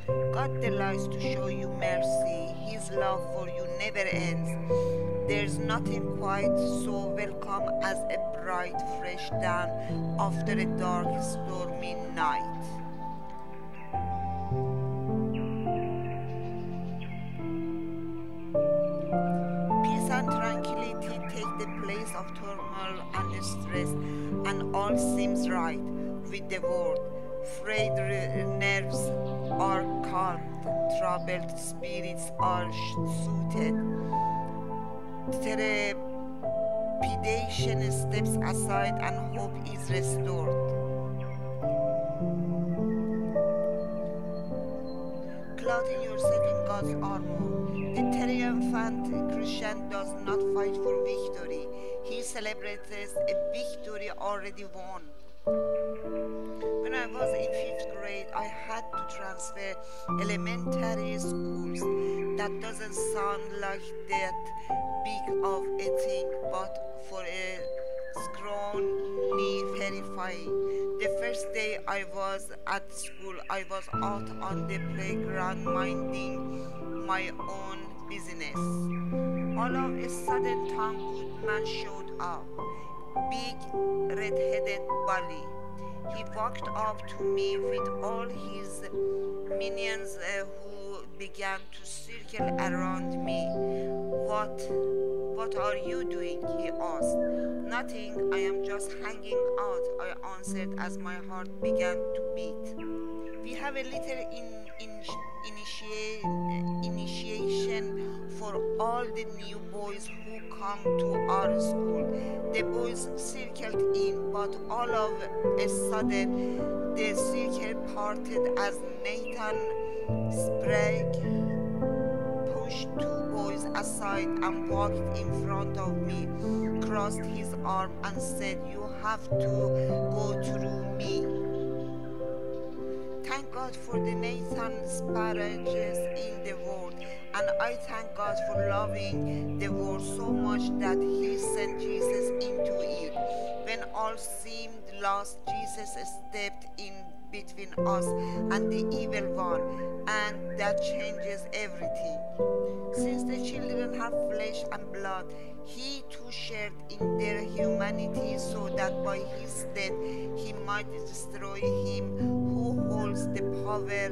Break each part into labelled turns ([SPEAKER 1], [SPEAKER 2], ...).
[SPEAKER 1] God delights to show you mercy. His love for you never ends. There's nothing quite so welcome as a bright, fresh dawn after a dark, stormy night. Peace and tranquility take the place of turmoil and stress, and all seems right with the world. Frayed nerves are calmed, troubled spirits are soothed. Trepidation steps aside, and hope is restored. Clothing yourself in God's armor. The triumphant Christian does not fight for victory. He celebrates a victory already won. When I was in 5th grade, I had to transfer elementary schools. That doesn't sound like that big of a thing, but for a scrawny terrifying. The first day I was at school, I was out on the playground minding my own business. All of a sudden, Tom Goodman showed up, big red-headed bully. He walked up to me with all his minions who began to circle around me. What are you doing? He asked. Nothing, I am just hanging out, I answered as my heart began to beat. We have a little initiation for all the new boys who come to our school. The boys circled in, but all of a sudden the circle parted as Nathan Sprague pushed two boys aside and walked in front of me, crossed his arm and said, "You have to go through me." Thank God for the Nathan Spragues in the world, and I thank God for loving the world so much that He sent Jesus into it. When all seemed lost, Jesus stepped in between us and the evil one, and that changes everything. Since the children have flesh and blood, He too shared in their humanity so that by His death He might destroy him who holds the power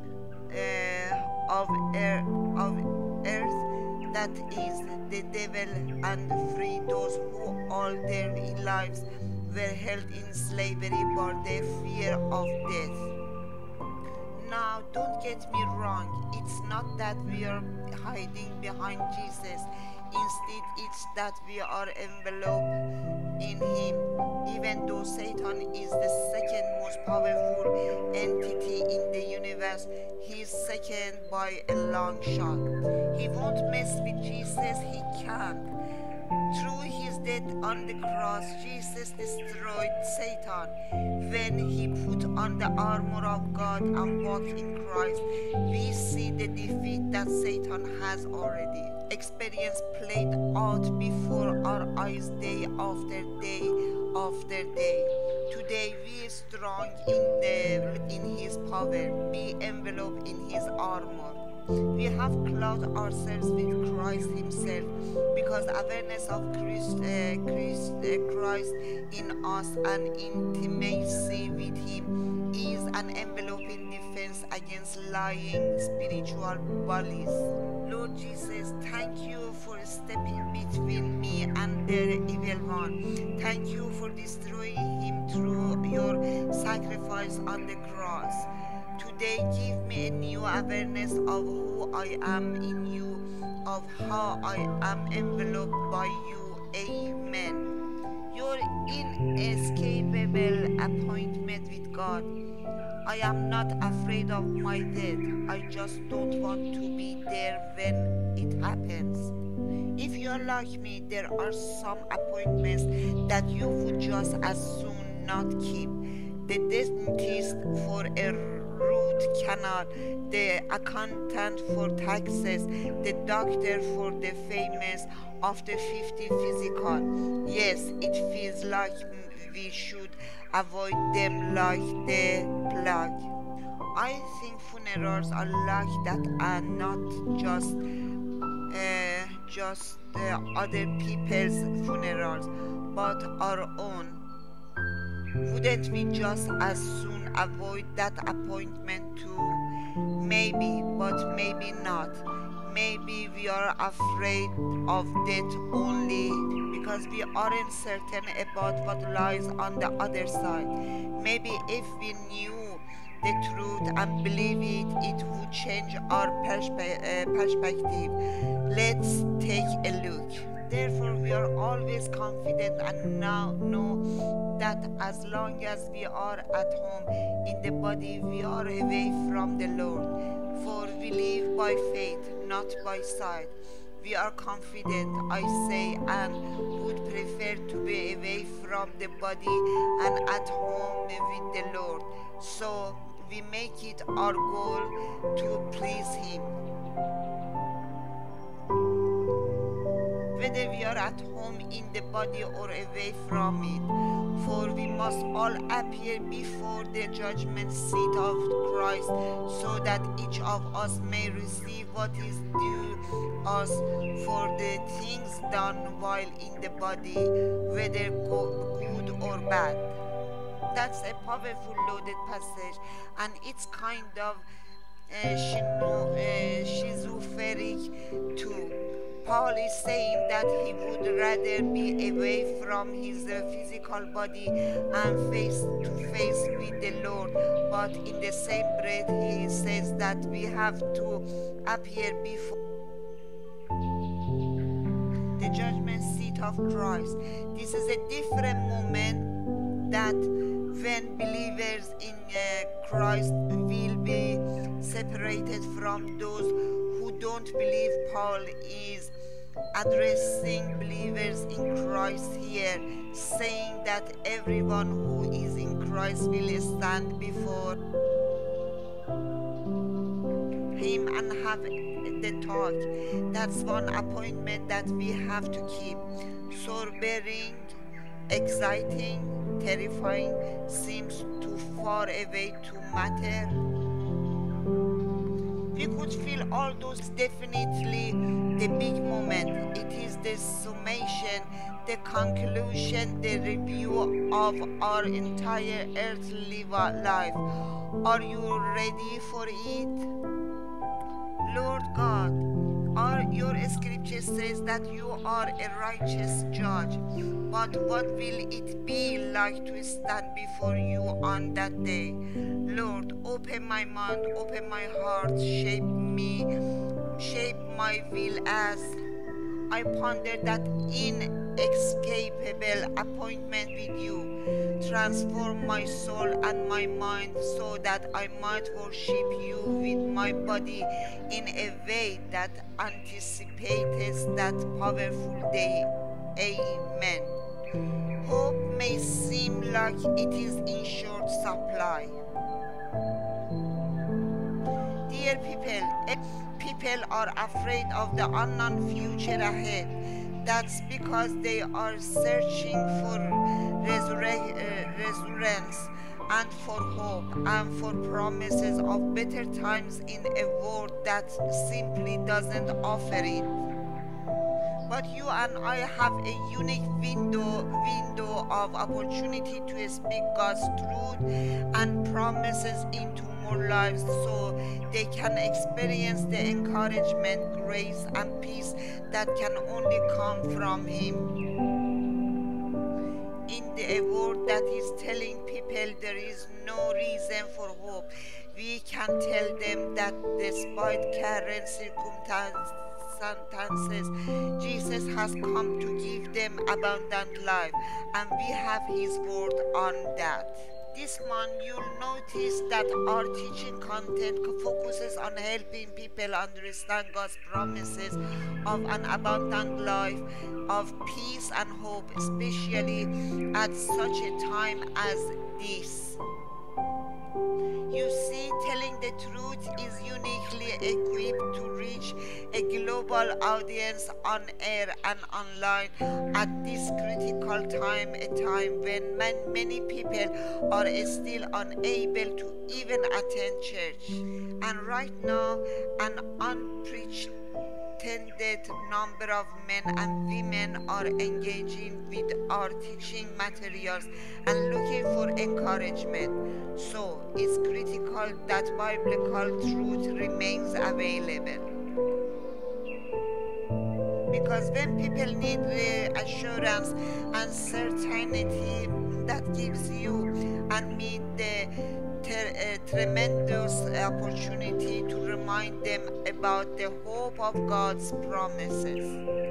[SPEAKER 1] of earth, that is the devil, and free those who all their lives were held in slavery by the fear of death. Now, don't get me wrong, it's not that we are hiding behind Jesus. Instead, it's that we are enveloped in Him. Even though Satan is the second most powerful entity in the universe, he is second by a long shot. He won't mess with Jesus, he can't. Through his death on the cross, Jesus destroyed Satan. When he put on the armor of God and walked in Christ, we see the defeat that Satan has already experienced played out before our eyes day after day after day. Today we are strong in his power, be enveloped in his armor. We have clothed ourselves with Christ Himself, because awareness of Christ in us and intimacy with Him is an enveloping defense against lying spiritual bullies. Lord Jesus, thank you for stepping between me and the evil one. Thank you for destroying him through your sacrifice on the cross. Today, give me a new awareness of who I am in you, of how I am enveloped by you. Amen. Your inescapable appointment with God. I am not afraid of my death. I just don't want to be there when it happens. If you are like me, there are some appointments that you would just as soon not keep. The dentist for a root canal, the accountant for taxes, the doctor for the famous after 50 physical. Yes, it feels like we should avoid them like the plague. I think funerals are like that and not just other people's funerals, but our own. Wouldn't we just as soon avoid that appointment too? Maybe, but maybe not. Maybe we are afraid of death only because we aren't certain about what lies on the other side. Maybe if we knew the truth and believe it, it would change our perspective. Let's take a look. Therefore, we are always confident and now know that as long as we are at home in the body, we are away from the Lord. For we live by faith, not by sight. We are confident, I say, and would prefer to be away from the body and at home with the Lord. So we make it our goal to please Him. Whether we are at home in the body or away from it, for we must all appear before the judgment seat of Christ, so that each of us may receive what is due us for the things done while in the body, whether good or bad. That's a powerful, loaded passage, and it's kind of schizophrenic too. Paul is saying that he would rather be away from his physical body and face to face with the Lord, but in the same breath he says that we have to appear before the judgment seat of Christ. This is a different moment that when believers in Christ will be separated from those who don't believe. Paul is addressing believers in Christ here, saying that everyone who is in Christ will stand before Him and have the talk. That's one appointment that we have to keep. Sobering, exciting, terrifying, seems too far away to matter. We could feel all those. Definitely the big moment. It is the summation, the conclusion, the review of our entire earthly life. Are you ready for it? Lord God, your scripture says that you are a righteous judge, but what will it be like to stand before you on that day? Lord, open my mind, open my heart, shape me, shape my will as I ponder that inescapable appointment with you. Transform my soul and my mind so that I might worship you with my body in a way that anticipates that powerful day. Amen. Hope may seem like it is in short supply. Dear people are afraid of the unknown future ahead. That's because they are searching for resurrections and for hope and for promises of better times in a world that simply doesn't offer it. But you and I have a unique window of opportunity to speak God's truth and promises into more lives so they can experience the encouragement, grace, and peace that can only come from Him. In a world that is telling people there is no reason for hope, we can tell them that despite current circumstances, Jesus has come to give them abundant life, and we have His word on that. This month, you'll notice that our teaching content focuses on helping people understand God's promises of an abundant life, of peace and hope, especially at such a time as this. You see, telling the truth is uniquely equipped to reach a global audience on air and online at this critical time, a time when many people are still unable to even attend church. And right now, an unpreached number of men and women are engaging with our teaching materials and looking for encouragement. So it's critical that biblical truth remains available. Because when people need reassurance and certainty, that gives you and me the tremendous opportunity to remind them about the hope of God's promises.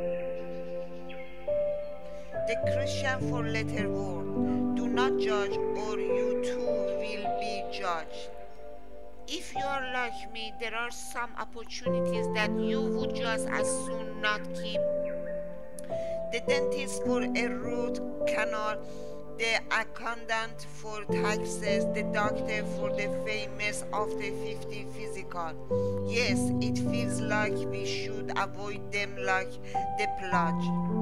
[SPEAKER 1] The Christian four-letter word, do not judge or you too will be judged. If you are like me, there are some opportunities that you would just as soon not keep. The dentist for a root canal, the accountant for taxes, the doctor for the famous after 50 physical. Yes, it feels like we should avoid them like the plague.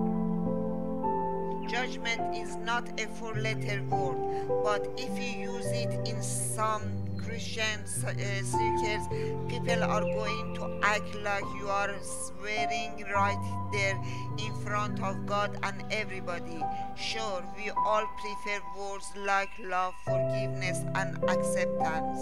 [SPEAKER 1] Judgment is not a four-letter word, but if you use it in some Christian circles, people are going to act like you are swearing right there in front of God and everybody. Sure, we all prefer words like love, forgiveness, and acceptance.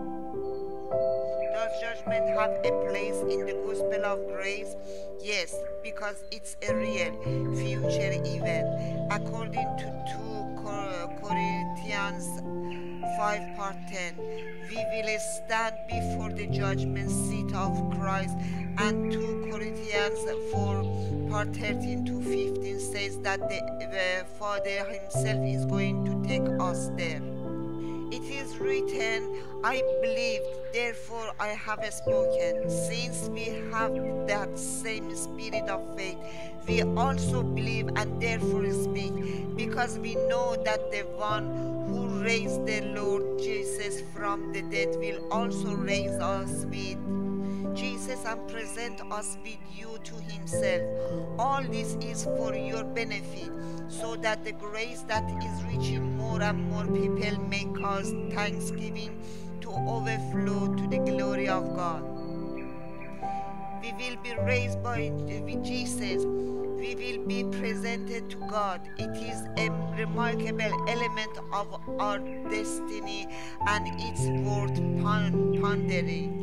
[SPEAKER 1] Does judgment have a place in the gospel of grace? Yes, because it's a real future event. According to 2 Corinthians 5 part 10, we will stand before the judgment seat of Christ, and 2 Corinthians 4 part 13 to 15 says that the Father himself is going to take us there. It is written, I believed, therefore I have spoken. Since we have that same spirit of faith, we also believe and therefore speak, because we know that the one who raised the Lord Jesus from the dead will also raise us with Jesus and present us with you to himself. All this is for your benefit, so that the grace that is reaching more and more people may cause thanksgiving to overflow to the glory of God. We will be raised with Jesus. We will be presented to God. It is a remarkable element of our destiny, and it's worth pondering.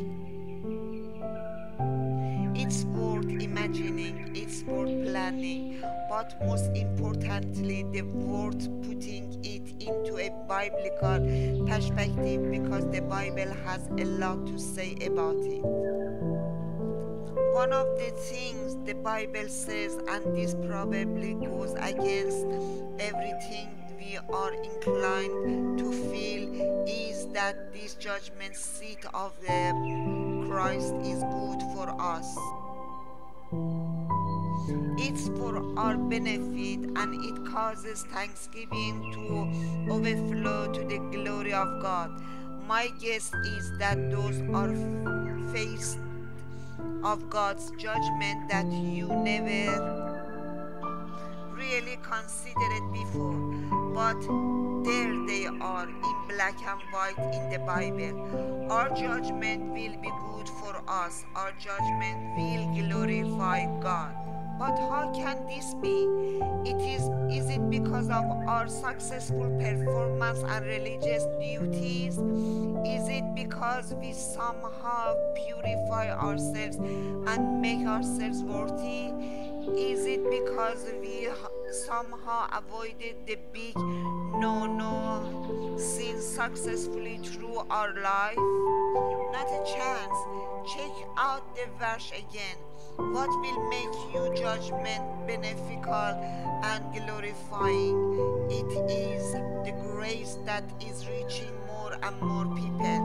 [SPEAKER 1] It's worth imagining, it's worth planning, but most importantly, the worth putting it into a biblical perspective, because the Bible has a lot to say about it. One of the things the Bible says, and this probably goes against everything we are inclined to feel, is that this judgment seat of Christ is good for us. It's for our benefit, and it causes thanksgiving to overflow to the glory of God. My guess is that those are faced of God's judgment that you never really considered before, but there they are in black and white in the Bible. Our judgment will be good for us. Our judgment will glorify God. But how can this be? Is it because of our successful performance and religious duties? Is it because we somehow purify ourselves and make ourselves worthy? Is it because we somehow avoided the big no sins successfully through our life? Not a chance. Check out the verse again. What will make you judgment beneficial and glorifying? It is the grace that is reaching more and more people.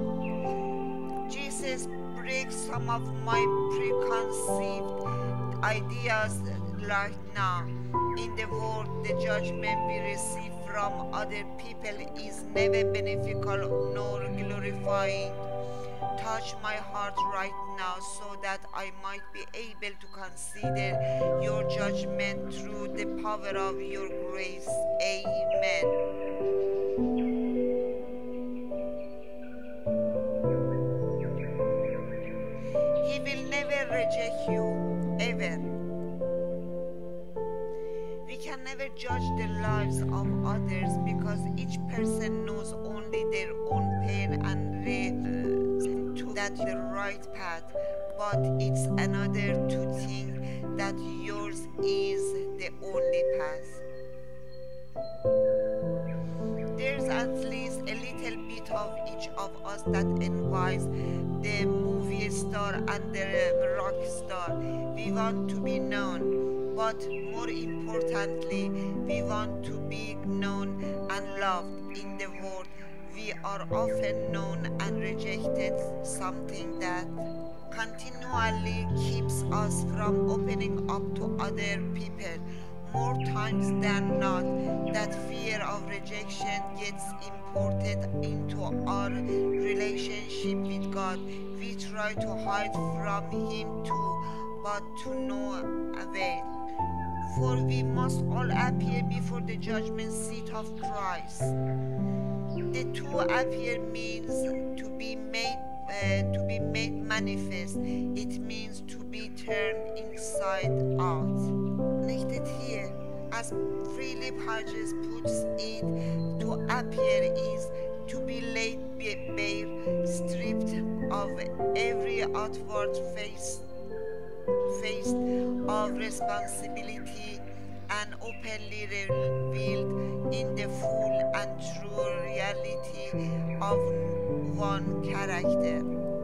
[SPEAKER 1] Jesus breaks some of my preconceived ideas right now. In the world, the judgment we receive from other people is never beneficial nor glorifying. Touch my heart right now so that I might be able to consider your judgment through the power of your grace. Amen. He will never reject you, ever. We can never judge the lives of others because each person knows only their own pain and reason to that the right path, but it's another to think that yours is the only path. There's at least a little bit of each of us that envies the movie star and the rock star. We want to be known, but more importantly, we want to be known and loved in the world. We are often known and rejected, something that continually keeps us from opening up to other people. More times than not, that fear of rejection gets imported into our relationship with God. We try to hide from Him too, but to no avail. For we must all appear before the judgment seat of Christ. The to appear means to be made manifest. It means to be turned inside out. Connected here, as Philip Hodges puts it, to appear is to be laid bare, stripped of every outward face of responsibility, and openly revealed in the full and true reality of one character.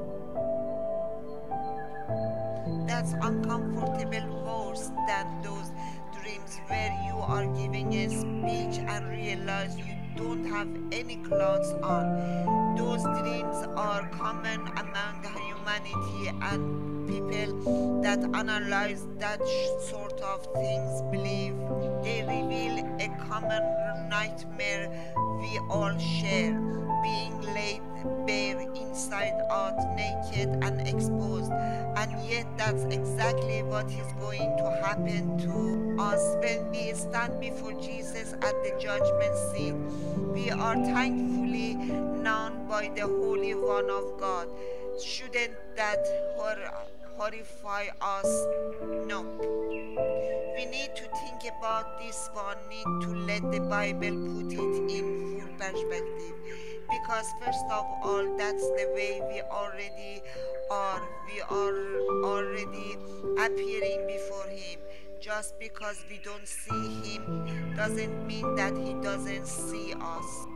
[SPEAKER 1] That's uncomfortable worse than those dreams where you are giving a speech and realize you don't have any clothes on. Those dreams are common among humanity, and people that analyze that sort of things believe they reveal a common nightmare we all share, being laid bare inside out, naked and exposed. And yet that's exactly what is going to happen to us when we stand before Jesus at the judgment seat. We are thankfully known by the Holy One of God. Shouldn't that horrify us? No. We need to think about this one, need to let the Bible put it in full perspective. Because first of all, that's the way we already are. We are already appearing before Him. Just because we don't see Him doesn't mean that He doesn't see us.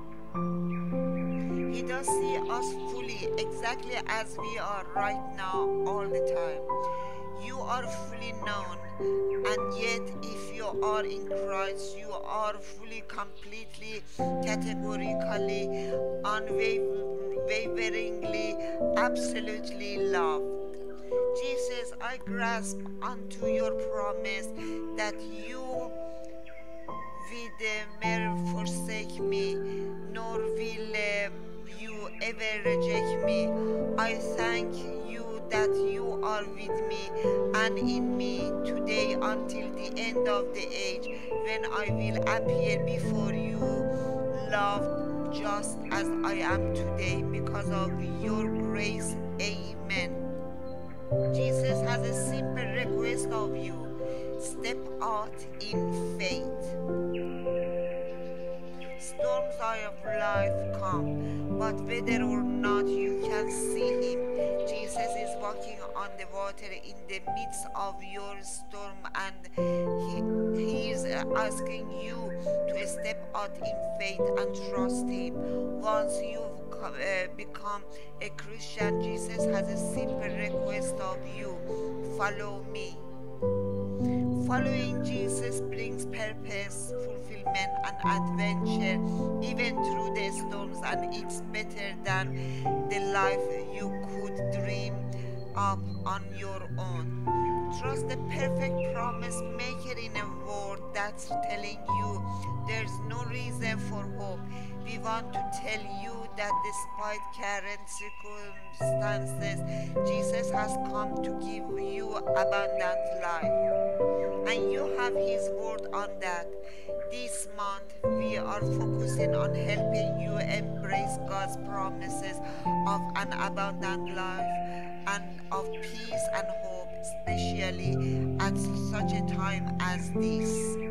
[SPEAKER 1] He does see us fully, exactly as we are right now, all the time. You are fully known, and yet if you are in Christ, you are fully, completely, categorically, unwaveringly, absolutely loved. Jesus, I grasp onto your promise that you will never forsake me, nor will you ever reject me. I thank you that you are with me and in me today until the end of the age, when I will appear before you, loved just as I am today because of your grace. Amen. Jesus has a simple request of you. Step out in faith. Storms of life come, but whether or not you can see Him, Jesus is walking on the water in the midst of your storm, and He is asking you to step out in faith and trust Him. Once you've become a Christian, Jesus has a simple request of you: follow me. Following Jesus brings purpose, fulfillment, and adventure, even through the storms, and it's better than the life you could dream up on your own. Trust the perfect promise maker in a world that's telling you there's no reason for hope. We want to tell you that despite current circumstances, Jesus has come to give you abundant life. And you have His word on that. This month, we are focusing on helping you embrace God's promises of an abundant life and of peace and hope, especially at such a time as this.